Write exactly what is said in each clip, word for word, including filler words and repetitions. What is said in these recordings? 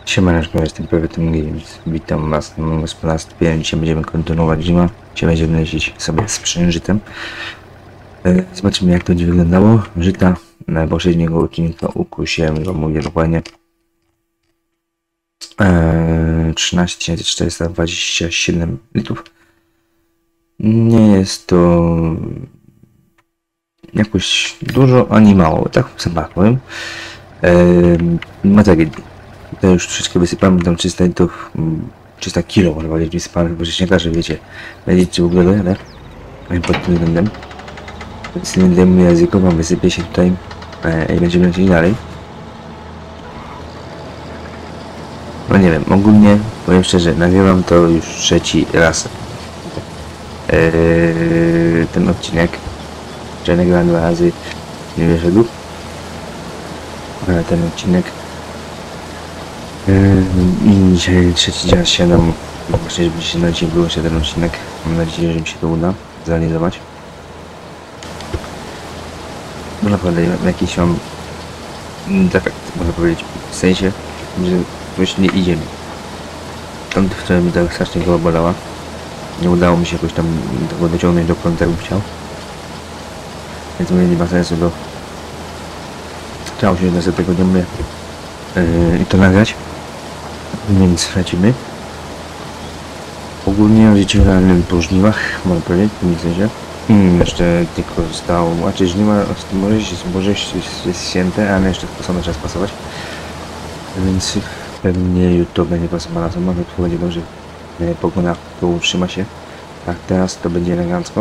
Siemaneczko, jestem Pewetym Games. Witam was na moim gospodarstwie. Dzisiaj będziemy kontynuować zimę. Dzisiaj będziemy lecieć sobie z przężytem. Zobaczymy, jak to będzie wyglądało. Żyta na poprzedniego odcinka ukusiłem, go mówię dokładnie, eee, trzynaście tysięcy czterysta dwadzieścia siedem litrów. Nie jest to jakoś dużo ani mało, tak sobie powiem. Eee, ma tragedii. To już troszeczkę wysypamy tam trzysta litrów, trzysta kilo może powiedzieć wysypamy, bo śniakarze wiecie, będziecie w ogóle, ale pod tym względem. Z tym względem językowo wysypie się tutaj e, i będziemy lecieć dalej. No nie wiem, ogólnie powiem szczerze, nagrywam to już trzeci raz. E, ten odcinek, że nagrałem dwa razy, nie wyszedł. Ale ten odcinek i dzisiaj trzeci dzień siadam. Właśnie, żeby się na dzisiaj wyłączyć ten odcinek. Mam nadzieję, że mi się to uda zrealizować. No naprawdę jakiś mam defekt, można powiedzieć, w sensie, że coś nie idzie mi. Tam wczoraj mi tak strasznie głowa bolała. Nie udało mi się jakoś tam tego dociągnąć do końca, jakbym chciał. Więc mówię, nie ma sensu do... Chciało się, że sobie tego nie mówię yy, i to nagrać. Więc lecimy. Ogólnie o życiu realnym po żniwach, można powiedzieć, w tym sensie. Hmm, jeszcze tylko zostało, znaczy żniwa może się, może jest święte, ale jeszcze posłano czas pasować. Więc pewnie jutro będzie pasowana sama, to będzie dobrze. Pogoda to utrzyma się. Tak, teraz to będzie elegancko.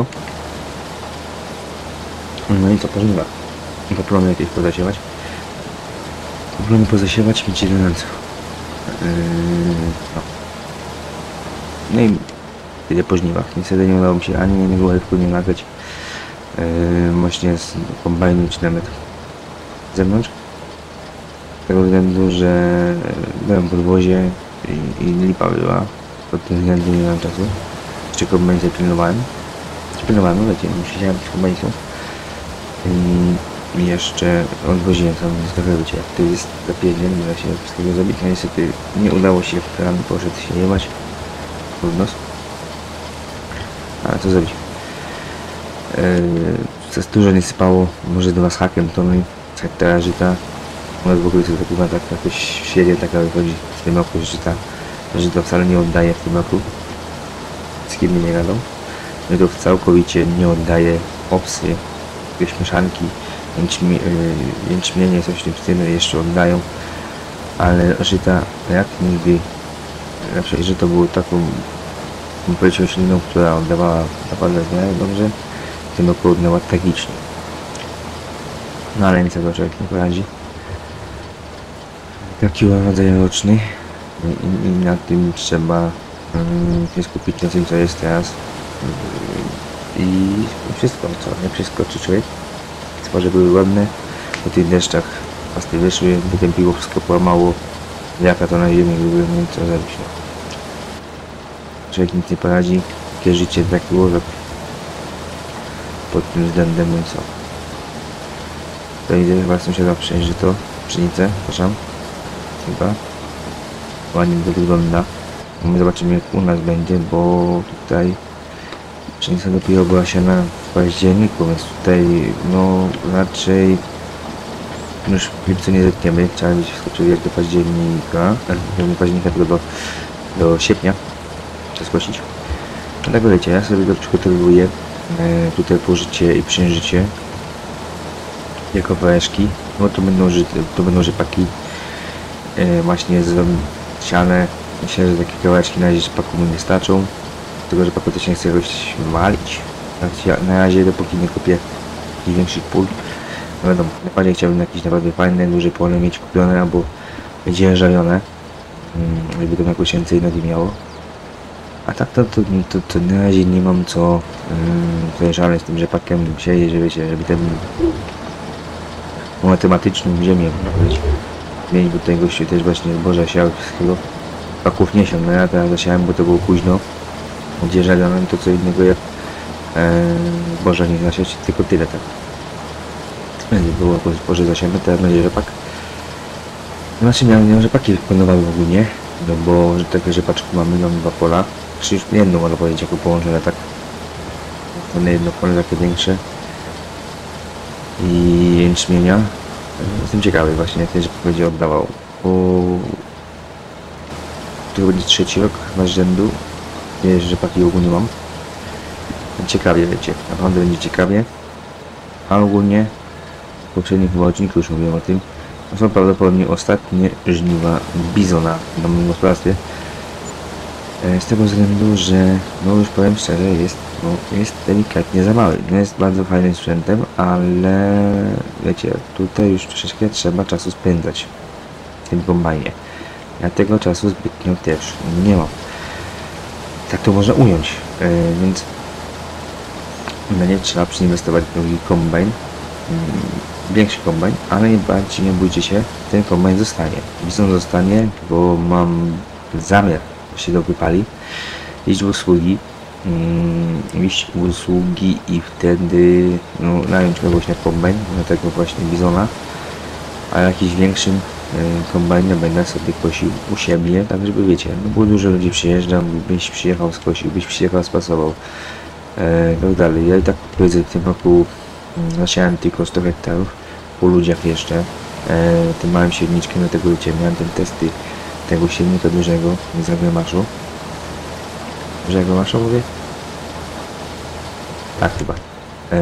No i co po żniwach? Poplony jakieś pozasiewać. Poplony pozasiewać, mieć elegancko. Yy, no. no i tyle po żniwach. Niestety nie udało mi się ani jednego elektryku nie nagrać yy, właśnie z kombajnu czy nawet z zewnątrz. Z tego względu, że byłem w podwozie i, i lipa była. Pod tym względem nie miałem czasu. Jeszcze kombajn sobie pilnowałem. Czy pilnowałem, no wiecie, musiałem być kombajnistą. I jeszcze odwoziłem tam trochę, wiecie, jak to jest zapierdziel, nie da się wszystkiego zrobić, a niestety nie udało się, w rano poszedł się jebać pod nos. Ale co zrobić? Yy, dużo nie sypało, może do was hakiem, to my hektara żyta, u nas w ogóle to chyba tak jakoś średnia taka wychodzi w tym roku, że żyta, że to wcale nie oddaje w tym roku, z kim nie gadał, że to całkowicie nie oddaje opsy, jakieś mieszanki, Jęczmie, jęczmienie, coś w tym stylu jeszcze oddają, ale żyta jak nigdy, raczej żyto było taką powiedział śliną, która oddawała naprawdę w miarę dobrze, w tym roku oddała tragicznie. No ale nic tego człowiek nie poradzi. Taki rodzaj roczny i, i na tym trzeba um, się skupić na tym, co jest teraz. I wszystko, co nie przeskoczy człowiek. Sporze były ładne, po tych deszczach pasty wyszły, wytępiło wszystko, połamało, jaka to na ziemi były, no i co zrobić. Człowiek nic nie poradzi, takie życie, taki łowek pod tym względem, no i co. To idę chyba sąsiada przejść to, pszenicę, przepraszam, chyba, ładnie to wygląda. My zobaczymy, jak u nas będzie, bo tutaj pszenica dopiero była siana w październiku, więc tutaj no raczej już w co nie zetniemy, trzeba być wskoczyli jak do października, nie października, tylko do, do sierpnia, trzeba skosić. No tak wiecie, ja sobie to przygotowuję, e, tutaj pożycie i przężycie jako wałeczki, no to będą, to będą rzepaki e, właśnie z siane. Myślę, że takie kawałeczki na razie rzepaku mi wystarczą. Tego rzepaku też nie chcę jakoś walić. Na razie dopóki nie kupię jakichś większych pól. No wiadomo, najbardziej chciałbym jakieś naprawdę fajne, duże pole mieć kupione albo dzierżawione, żeby to jakoś więcej nogi miało. A tak to, to, to, to na razie nie mam co tutaj żaleć z tym rzepakiem sieje, że wiecie, żeby ten matematyczną ziemię mieć, bo tutaj gościu też właśnie zboża siał wszystkiego. Paków nie siał, no ja teraz zasiałem, bo to było późno. Dzierżawionym to co innego jak e, zboża nie zasiać, tylko tyle tak. Będzie było zboże zasiane, teraz będzie rzepak. Znaczy miałem rzepaki planowały ogólnie, no bo że takie rzepaczki mamy, mamy dwa pola, czy już jedno można powiedzieć jako połączone, tak. One jedno pole takie większe i jęczmienia. Jestem ciekawy właśnie jak ten rzepak będzie oddawał, bo to będzie trzeci rok na rzędu, nie, że rzepaki ogólnie mam. Ciekawie wiecie, naprawdę będzie ciekawie, a ogólnie w poprzednich chyba odcinku już mówiłem o tym. To są prawdopodobnie ostatnie żniwa bizona na moim gospodarstwie. Z tego względu, że no już powiem szczerze, jest, no, jest delikatnie za mały. No jest bardzo fajnym sprzętem, ale wiecie, tutaj już troszeczkę trzeba czasu spędzać w tym kombajnie. Ja tego czasu zbytnio też nie mam. Tak to można ująć, yy, więc będzie trzeba przyinwestować w drugi kombajn. Yy, większy kombajn, ale nie bardziej nie bójcie się, ten kombajn zostanie. Bizon zostanie, bo mam zamiar, się to wypali, iść w usługi, yy, iść w usługi i wtedy no, nająć kogoś na kombajn, na tego właśnie bizona, a jakiś większym yy, kombajnem będę sobie kosił u siebie, tak żeby wiecie, no bo dużo ludzi przyjeżdża, byś przyjechał skosił, byś przyjechał spasował, i tak dalej. Ja i tak powiedzę w tym roku zasiałem tylko sto hektarów po ludziach jeszcze, e, tym małym siewniczkiem, do tego wiecie, miałem ten testy tego siewnika dużego z Agromaszu. Że Agromaszu mówię? Tak chyba. E,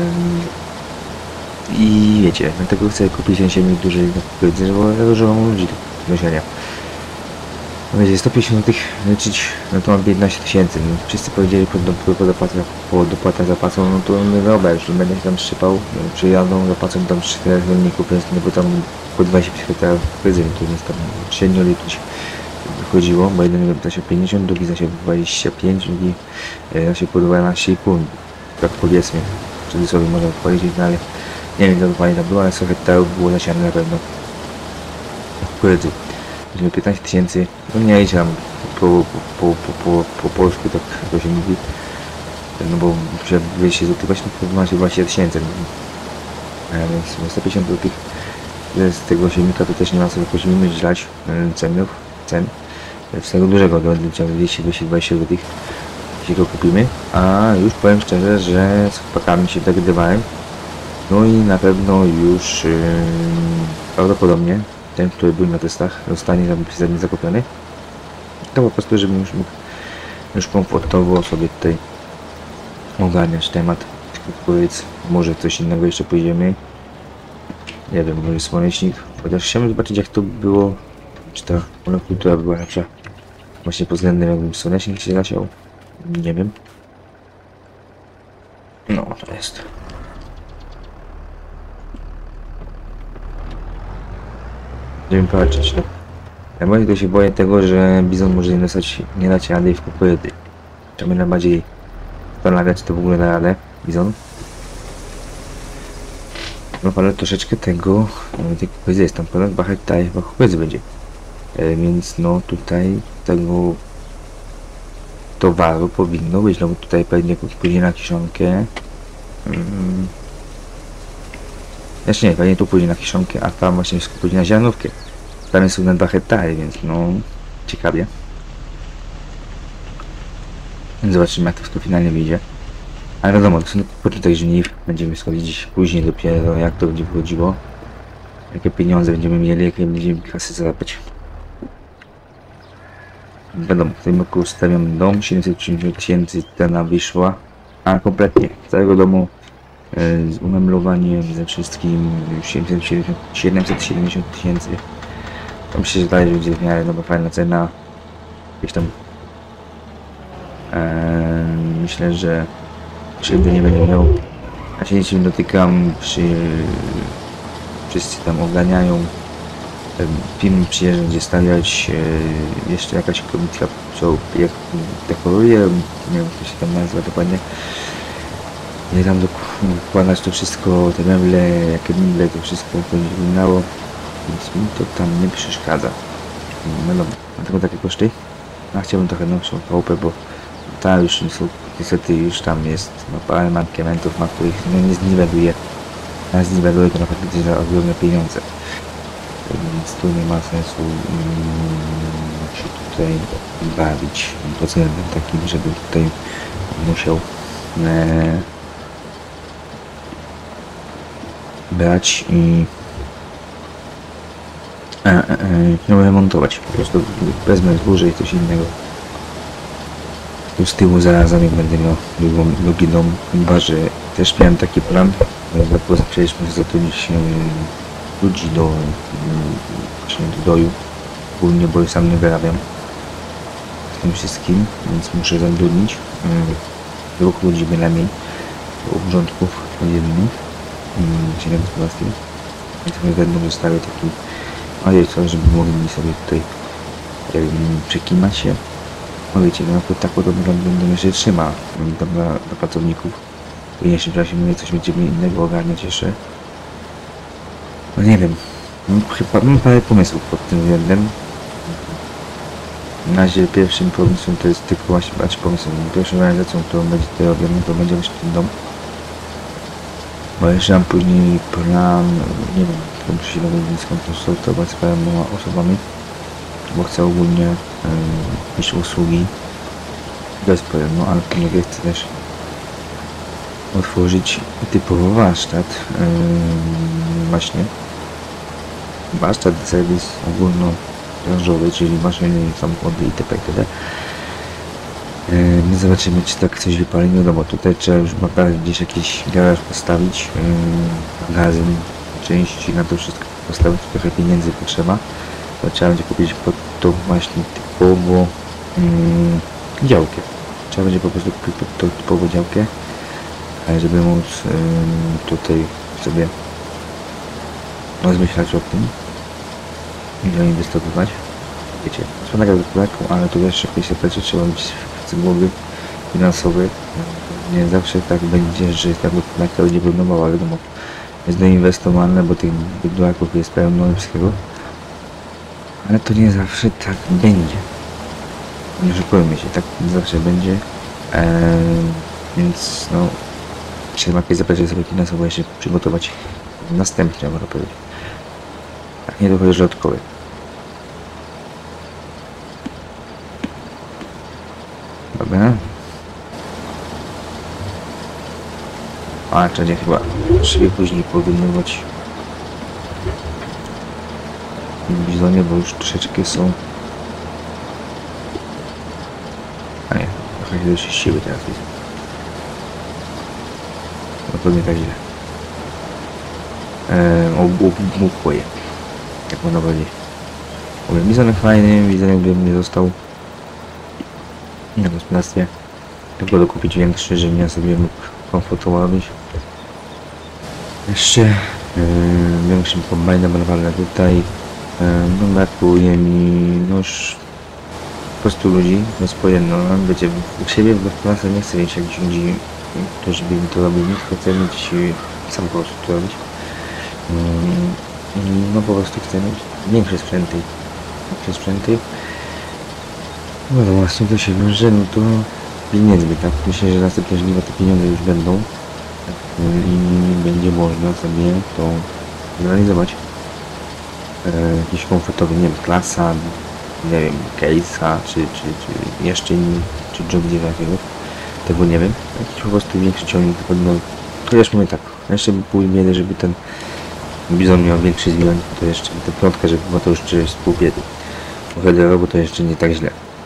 I wiecie, dlatego chcę kupić ten siewnik duży, bo ja dużo mam ludzi do siania. No wiecie, sto pięćdziesiąt złotych leczyć, no to mam piętnaście tysięcy. No, wszyscy powiedzieli po, po, po, dopłatach, po dopłatach zapłacą, no to nie dobra, jeśli będę się tam szczypał, no, przyjadą, zapłacą tam trzy rolników, więc no bo tam po dwadzieścia pięć hektarów powiedzmy, to jest tam średnio liczyć wychodziło, bo jeden da się pięćdziesiąt, drugi za się dwadzieścia pięć, drugi da się po dwanaście i pół, tak powiedzmy, wtedy sobie można powiedzieć, no ale nie wiem, co dokładnie tam było, ale sto hektarów było zasiane na pewno. Powiedzmy. piętnaście tysięcy, no nie idzie tam po, po, po, po, po polsku, tak jak to się mówi, no bo wyjście złotych właśnie to ma się dwadzieścia tysięcy, więc sto pięćdziesiąt złotych z tego silnika to też nie ma sobie poziomy źlać cenów, cen, z tego dużego do dwieście do dwudziestu złotych, jeśli go kupimy, a już powiem szczerze, że z chłopakami się dogadywałem, no i na pewno już yy, prawdopodobnie ten, który był na testach, zostanie zapisany, zakupiony. To po prostu, żebym już mógł już komfortowo sobie tutaj ogarniać temat. Powiedz, może coś innego jeszcze pójdziemy. Nie wiem, może słonecznik. Chociaż chciałem zobaczyć, jak to było, czy ta monokultura była lepsza. Właśnie pod względem, jakbym słonecznik się zasiał. Nie wiem. No, to jest. Będziemy patrzeć, no. Ja może to się boję tego, że bizon może nie dostać, nie dać rady w kukurydzy. Trzeba najbardziej zastanawiać, to w ogóle da radę, bizon. No ale troszeczkę tego, no, tej kukurydzy jest tam ponad dwa hektary, chyba kukurydzy będzie. E, więc no tutaj tego towaru powinno być, no bo tutaj pewnie pójdzie na kiszonkę. Mm. Znaczy nie, pewnie tu pójdzie na kiszonkę, a tam właśnie pójdzie na ziarnówkę. Tam jest na dwa hektary, więc no ciekawie. Zobaczymy, jak to finalnie wyjdzie. Ale wiadomo, to są początek żniw, będziemy schodzić później dopiero, jak to będzie wychodziło. Jakie pieniądze będziemy mieli, jakie będziemy kasy zarabiać. Wiadomo, w tym roku stawiam dom, siedemset trzydzieści tysięcy cena wyszła, a kompletnie z całego domu z umeblowaniem, ze wszystkim siedemset siedemdziesiąt tysięcy. To myślę, że dalej będzie w miarę nowa fajna cena. Gdzieś tam eee, myślę, że krzywdy nie będzie miał. Ja się niczym dotykam, przy, wszyscy tam oganiają. Film przyjeżdża, gdzie stawiać e, jeszcze jakaś komisja, co jak dekoruje, nie wiem, jak to się tam nazywa dokładnie. I tam dokładać to wszystko, te meble, jakie meble, to wszystko będzie wyglądało, więc mi to tam nie przeszkadza. No, dlatego takie koszty. A chciałbym trochę nowszą chałupę, bo ta już niestety już tam jest no, parę mankamentów, na których no, nie zniweluje. A zniweluje to naprawdę za ogromne pieniądze. więc tu nie ma sensu mm, się tutaj bawić pod względem takim, żeby tutaj musiał e, brać i e, e, e, no, remontować. Po prostu wezmę zburze i coś innego. Tu z tyłu zarazem jak będę miał drugą, drugi dom, chyba że też miałem taki plan, bo zaczęliśmy zatrudnić ludzi do właśnie do doju, ogólnie, bo sam nie wyrabiam z tym wszystkim, więc muszę zatrudnić dwóch ludzi bynajmniej, obrządków codziennych, siedem gospodarstw, więc my będą zostały taki, ojej co, żeby mogli sobie tutaj przekimać się. No wiecie, no to tak podobno będę się trzyma tam dla, dla pracowników. W jeśli czasie mówię, coś będziemy innego ogarniać jeszcze. No nie wiem, mam, chyba mam parę pomysłów pod tym względem. Na razie pierwszym pomysłem to jest tylko właśnie, znaczy pomysłem, pierwszą realizacją, którą będzie tutaj robiona, to będzie właśnie ten dom. Bo jeszcze mam później plan, nie wiem, to muszę się dowiedzieć skonsultować z paroma osobami, bo chcę ogólnie yy, jakieś usługi bezpłatne, no ale pomogę chcę też otworzyć typowo warsztat, yy, właśnie warsztat, serwis ogólnobranżowy, czyli maszyny, samochody itp. itd. Yy, my zobaczymy, czy tak coś wypali. No dobra, tutaj trzeba już gdzieś jakiś garaż postawić, yy, magazyn, części na to wszystko postawić, trochę pieniędzy potrzeba. To trzeba będzie kupić pod to właśnie typowo yy, działkę. Trzeba będzie po prostu kupić pod to typowo działkę, żeby móc yy, tutaj sobie rozmyślać o tym i zainwestować. Wiecie, wspaniałe gospodarką, ale tu jeszcze jakieś rzeczy trzeba mieć z głowy finansowe. Nie zawsze tak będzie, że ta gospodarka będzie wyglądała, wiadomo, jest doinwestowane, bo tych budulaków jest pełno wszystkiego. Ale to nie zawsze tak będzie. Nie oszukujmy się, tak nie zawsze będzie. Eee, więc no, trzeba jakieś zaplecze sobie finansowo jeszcze przygotować następnie, można powiedzieć. Tak nie dochodzi dodatkowe. Dobra. A, trzeba chyba sobie później powinnować bizonie, bo już troszeczkę są. A nie, trochę się doczyściły teraz. No to nie tak źle. Eee, obmuchło je. Jak można powiedzieć. Mówię, bizonek fajny, bizonek by mnie został na gospodarstwie. Tylko dokupić większy, żebym ja sobie mógł komfortowo robić. Jeszcze yy, większym kombajnem rwalę tutaj. Yy, no brakuje mi no już po prostu ludzi, bezpojedno, no, wiecie, u siebie w gospodarstwie nie chcę mieć jakichś ludzi, którzy by mi to robili, tylko chcę mieć sam po prostu to robić. Yy, no po prostu chcę mieć większe sprzęty, większe sprzęty. No to właśnie to się wiąże, no to pieniędzmi, tak? Myślę, że następne żniwa te pieniądze już będą i będzie można sobie to zrealizować. E, jakiś komfortowy, nie wiem, klasa, nie wiem, case'a, czy, czy, czy jeszcze inny, czy job jakiegoś, tego nie wiem. Jakiś po prostu większy ciągnik, no, chociaż mówię tak, jeszcze by pół biedy, żeby ten bizon miał większy zbiornik, to jeszcze ta piątka, żeby była to już jest pół biedy. Bo wtedy bo to jeszcze nie tak źle.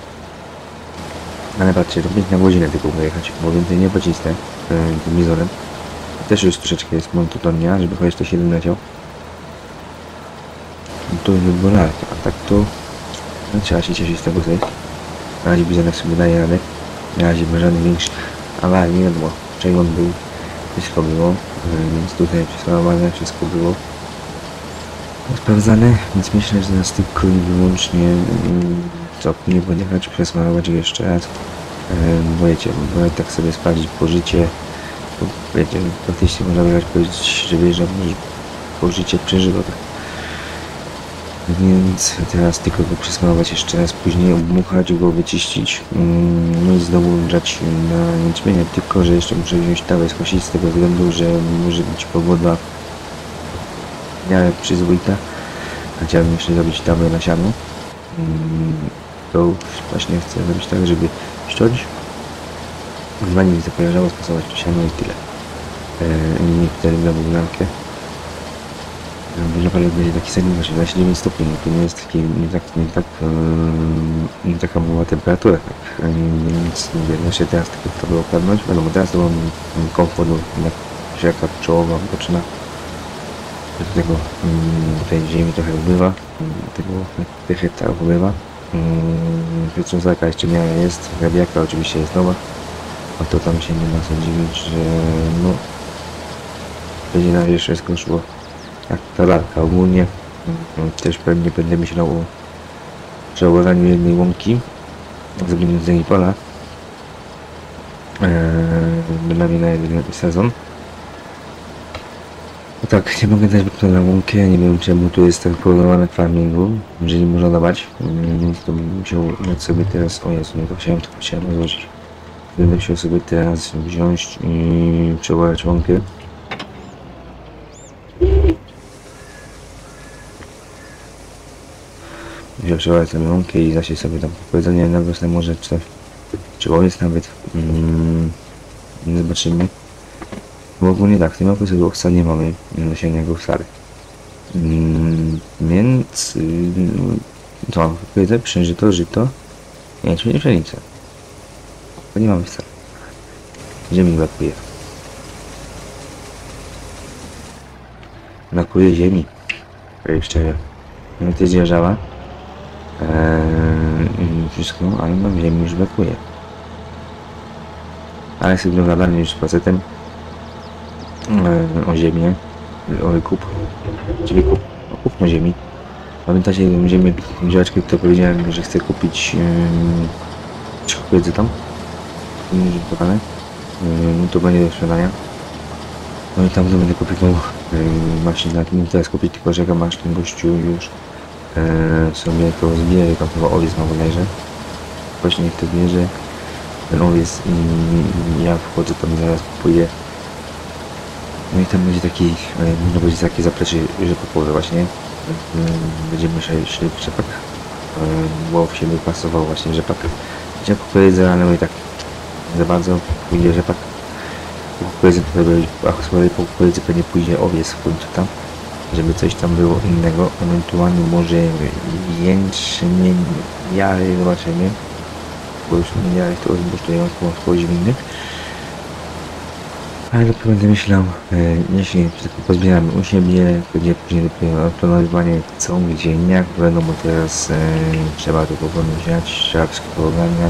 Ale patrzcie, to pięć na godzinę tylko pojechać, bo więcej nie pocisnę yy, tym bizonem. Też już troszeczkę jest monotonia, żeby chociaż to siedem leciał. To by było lat, a tak to no, trzeba się cieszyć z tego sobie. Na razie bizonek sobie daje radę. Na razie bez żadnych większych awarii, nie wiadomo czego on był, wszystko było, yy, więc tutaj przesładowane wszystko było sprawdzane, więc myślę, że nas tylko i wyłącznie yy, co nie będę jechać przesmarować jeszcze raz. Bo wiecie, bo tak sobie sprawdzić pożycie, bo wiecie, praktycznie można wyjechać powiedzieć, że wyjeżdżam pożycie przeżyło tak. Więc teraz tylko go przesmarować jeszcze raz, później obmuchać go, wyczyścić, no i znowu grzać na jęczmienie, tylko że jeszcze muszę wziąć trawę skosić z tego względu, że może być pogoda w miarę przyzwoita, Chciałbym jeszcze zrobić tabę na siano. To właśnie chcę zrobić tak, żeby ściąć, zanim mi zapowiedziało, spasować to siano i tyle. I wtedy na budynkę. Bo naprawdę będzie taki segment właśnie dwadzieścia dziewięć stopni, no to nie jest taki, nie tak, nie tak, yy, nie taka mała temperatura, tak, więc nie wiem, jeszcze teraz tylko to było opadnąć, wiadomo, teraz to mam komfort, jak się jaka czołowa poczyna, do tego yy, tej ziemi trochę ubywa, tego tych hektarów ubywa, wytrząsarka jeszcze miała jest, grabiarka oczywiście jest nowa, a to tam się nie ma co dziwić, że no, będzie na wierzch wszystko szło jak ta lalka ogólnie. Też pewnie będę myślał o przełożeniu jednej łąki z pola eee, na jeden sezon. No tak, nie mogę dać to na łąkę, nie wiem czemu tu jest tak programowane farmingu, że nie można dawać, więc to bym musiał dać sobie teraz, o Jezu, nie to chciałem, to chciałem rozłożyć. Będę musiał sobie teraz wziąć i przełożyć łąkę. Wziął przełożyć sobie łąkę i zasię sobie tam powiedzenie na wiosnę może czy, czy owiec nawet, mm, nie zobaczymy. Bo ogólnie tak, w tym roku sobie owsa nie mamy, nasiennego wcale. Mm, więc yy, to powiedzę, pszeniżyto, żyto, nie, czyli nie pszenicę. Bo nie mamy wcale. Ziemi brakuje. Brakuje ziemi. Jeszcze no to jest dzierżawa. Eee, wszystko, ale nam ziemi już brakuje. Ale sobie dogadamy już z facetem o ziemię, o wykup, czyli kup, o kupno ziemi. Pamiętacie, będziemy działaczki, to powiedziałem, że chcę kupić yy, kukurydzy tam, yy, yy, to będzie do sprzedania. No i tam to będę kupił yy, maszynę, na tym teraz kupić, tylko że masz ten gościu już yy, sobie to zbierze, tam chyba owiec ma bodajże. Właśnie niech to bierze ten owiec i, i ja wchodzę tam i zaraz kupuję. No i tam będzie taki, można powiedzieć, takie zaplecze rzepakowe właśnie. Będziemy szli rzepak, bo w siebie pasował właśnie rzepak. Chciałem kukurydzy, ale i tak za bardzo pójdzie rzepak. Po kukurydzy, po kukurydzy pewnie pójdzie owiec w końcu tam, żeby coś tam było innego, ewentualnie może jęczmień, jary, zobaczymy, bo już nie jary to zbusztują z innych. Ale dopiero będę myślał, e, jeśli tylko pozbieramy u siebie, będzie później dopiero planowanie co, gdzie, jak, wiadomo teraz e, trzeba to powoli wziąć, trzeba wszystko ogarniać,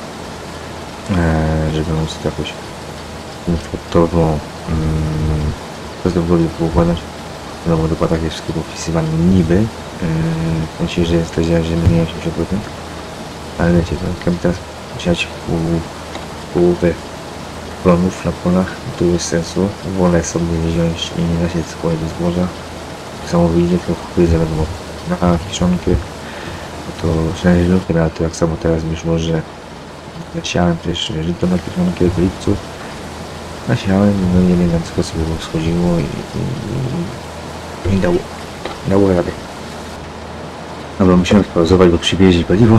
e, żeby móc to jakoś komfortowo um, bez dowodu poukładać. Wiadomo, dokładnie jest wszystko popisywane niby, e, w sensie, że jest to ziemia nie osiemdziesiąt procent, ale wiecie, to jak teraz siać pół, połowę plonów na polach, tu jest sensu. Wolę sobie wziąć i nie nasieć swojego zboża. Tak samo wyjdzie, to kukurydzę wiadomo na kiszonkę, to szynę, ale to jak samo teraz już może nasiałem też żyto na kiszonkę w lipcu. Nasiałem, no i elegancko sobie schodziło i, i, i dało, dało radę. Dobra, musimy spauzować, bo przywieźli paliwo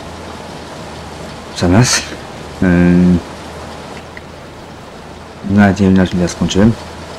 za nas. Yy. Nawet nie wiem, na czym ja skończyłem.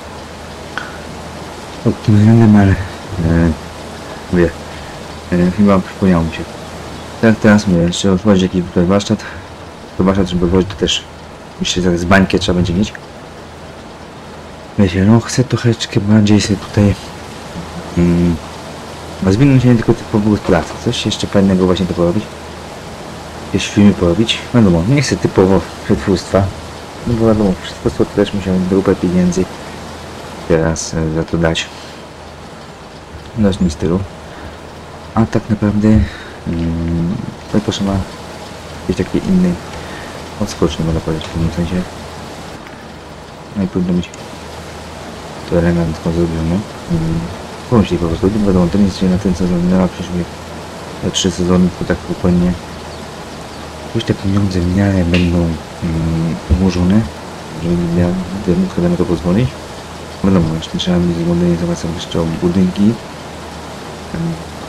Pod tym względem, ale e, mówię, e, chyba przypomniało mi się. Tak, teraz mówię, jeszcze otworzyć jakiś tutaj warsztat. To warsztat, żeby włożyć, to też myślę, że z bańkę trzeba będzie mieć. Wiecie, no chcę troszeczkę bardziej sobie tutaj mm, rozwinąć się nie tylko typowo gospodarstwo. Coś jeszcze fajnego właśnie to porobić. Jakieś filmy porobić. No wiadomo, nie chcę typowo przetwórstwa. No bo wiadomo, wszystko to też musiałem grupę pieniędzy teraz e, za to dać w naszym stylu. A tak naprawdę mm, tutaj potrzeba jakiś taki inny odskoczny, można powiedzieć, w tym sensie. No i powinno być to elegancko zrobione. Mm, pomyśleć po prostu, wiadomo, to nie jest na ten sezon, na przyszły te trzy sezony, to tak spokojnie już te pieniądze w miarę będą um, ułożone, żeby móc sobie na to pozwolić. Wiadomo, jeszcze trzeba mi zmodernizować sobie jeszcze budynki. Um,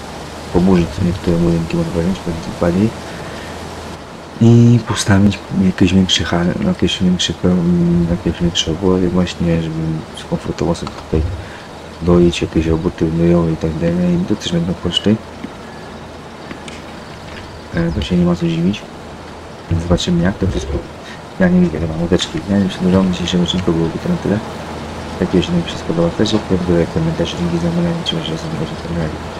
poburzyć niektóre budynki, można powiedzieć, bardziej i postawić jakieś większe hale, jakieś większe, jakieś większe obory właśnie, żeby komfortowo sobie tutaj doić jakieś roboty myją i tak dalej. I to też będą koszty. E, to się nie ma co dziwić. Więc zobaczymy jak to wszystko. Ja nie widzę, mam łódeczki. Ja nie przedłużam dzisiejszego odcinku, byłoby to na tyle. Jak się nam się spodobał, też jak komentarz, dzięki za oglądanie, trzymaj się, że sobie